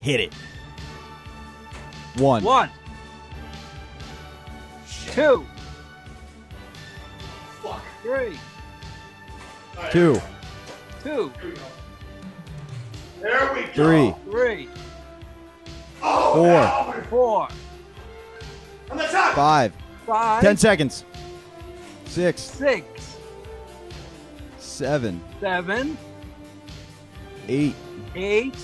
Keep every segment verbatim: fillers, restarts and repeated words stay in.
Hit it. One. One. Two. Fuck. Three. Right, Two. Two. Here we go. There we go. Three. Three. Oh, Four. now. Four. On the top. Five. Five. Ten seconds. Six. Six. Seven. Seven. Eight. Eight.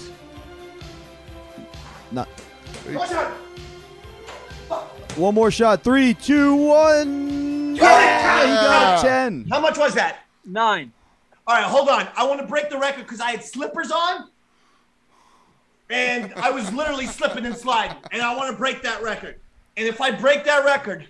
Not. Watch out. One more shot. Three, two, one. Got it! Yeah, he got ten. How much was that? Nine. All right, hold on. I want to break the record because I had slippers on, and I was literally slipping and sliding, and I want to break that record. And if I break that record,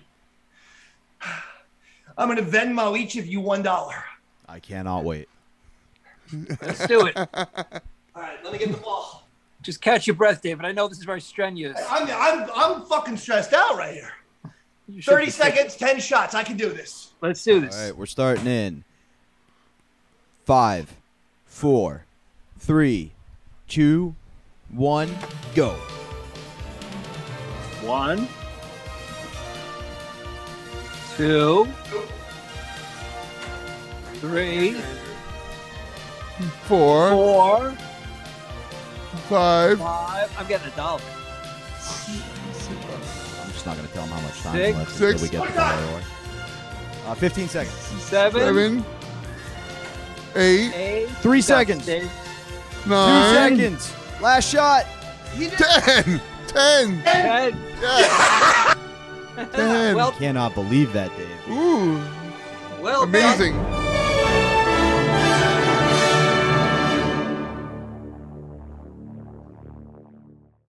I'm going to Venmo each of you one dollar. I cannot wait. Let's do it. All right, let me get the ball. Just catch your breath, David. I know this is very strenuous. I'm, I'm, I'm fucking stressed out right here. You should thirty be- seconds, ten shots. I can do this. Let's do this. All right, we're starting in five, four, three, two, one, go. One. Two. Three. Four, Four. five, Five. I'm getting a dollar. I'm just not going to tell him how much time Six. left Six. until we get the dollar away. Uh, fifteen seconds. Seven. seven, eight, Eight. Three You got seconds. it, Dave. Two nine, seconds. Last shot. ten, ten. Ten. Yeah. Ten. Well, Cannot believe that, Dave. Ooh, well done. amazing.